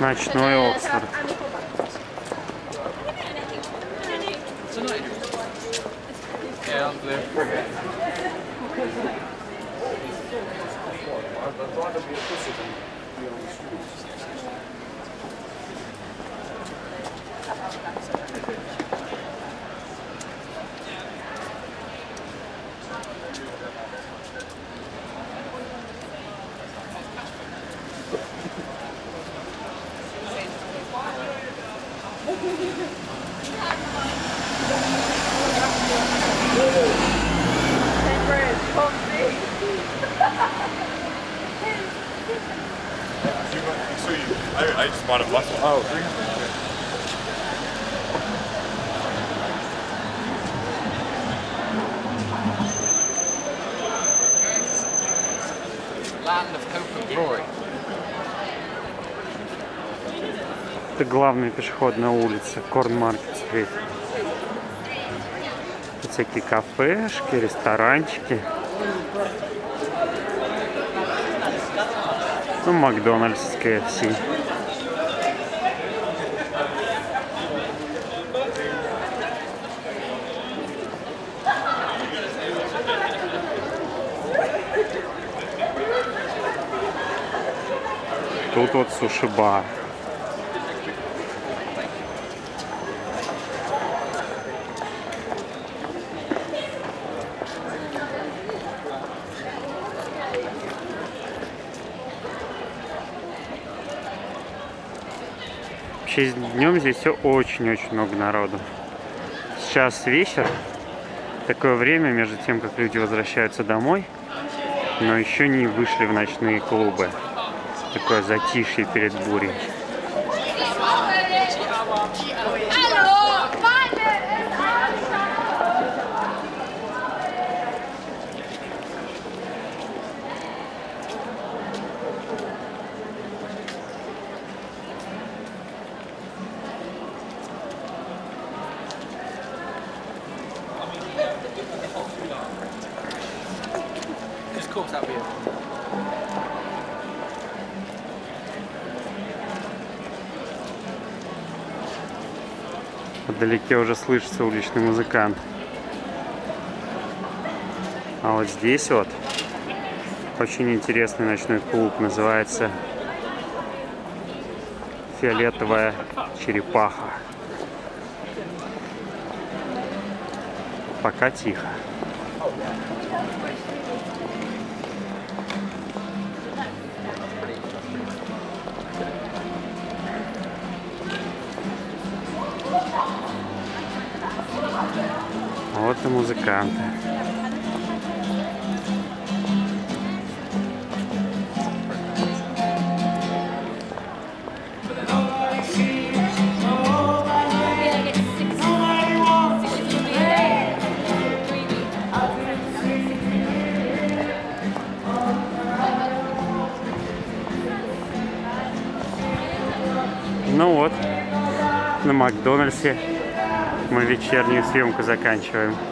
Ночной Оксфорд. I just bought a bus. Oh, 300. Land of Hope and Glory. Это главная пешеходная улица, Корнмаркет-стрит. Тут всякие кафешки, ресторанчики. Ну, Макдональдс, KFC. Тут вот суши-бар. Вообще днем здесь все очень-очень много народу. Сейчас вечер, такое время, между тем, как люди возвращаются домой, но еще не вышли в ночные клубы. Такое затишье перед бурей. Вдалеке уже слышится уличный музыкант. А вот здесь вот очень интересный ночной клуб. Называется «Фиолетовая черепаха». Пока тихо. Вот и музыканты. Ну вот, на Макдональдсе мы вечернюю съемку заканчиваем.